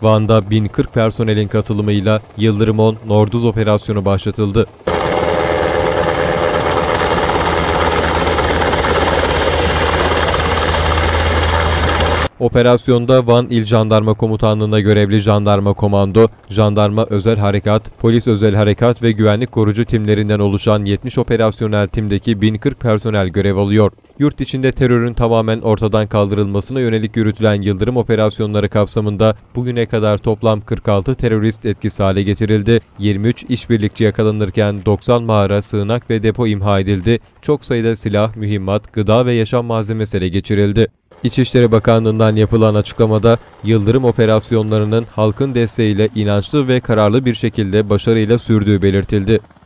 Van'da 1040 personelin katılımıyla Yıldırım 10 Norduz operasyonu başlatıldı. Operasyonda Van İl Jandarma Komutanlığı'nda görevli Jandarma Komando, Jandarma Özel Harekat, Polis Özel Harekat ve Güvenlik Korucu timlerinden oluşan 70 operasyonel timdeki 1040 personel görev alıyor. Yurt içinde terörün tamamen ortadan kaldırılmasına yönelik yürütülen Yıldırım operasyonları kapsamında bugüne kadar toplam 46 terörist etkisiz hale getirildi. 23 işbirlikçi yakalanırken 90 mağara, sığınak ve depo imha edildi. Çok sayıda silah, mühimmat, gıda ve yaşam malzemesi ele geçirildi. İçişleri Bakanlığı'ndan yapılan açıklamada Yıldırım operasyonlarının halkın desteğiyle inançlı ve kararlı bir şekilde başarıyla sürdüğü belirtildi.